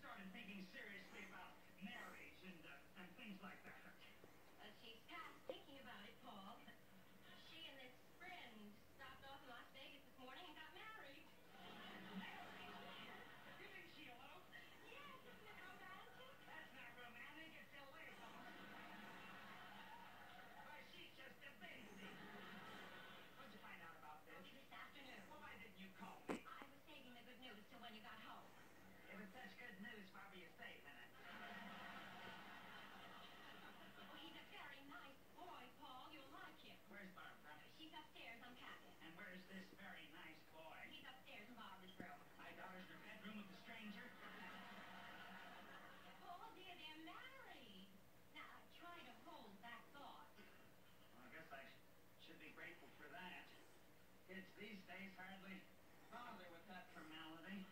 started thinking seriously about marriage and things like that? She's past thinking about it, Paul. She and this friend stopped off in Las Vegas this morning and got married. Married? You think she eloped? Yes, isn't it romantic? That's not romantic, it's illegal. Why, she's just a baby. What'd you find out about this? This afternoon. Well, why didn't you call me? I was saving the good news till when you got home. If it's such good news, why were you saving it? Oh, he's a very nice boy, Paul. You'll like him. Where's Barbara? She's upstairs unpacking. And where's this very nice boy? He's upstairs in Barbara's room. My daughter's in her bedroom with a stranger? Paul, dear, they're married. Now, try to hold that thought. Well, I guess I should be grateful for that. Kids these days hardly bother with that formality.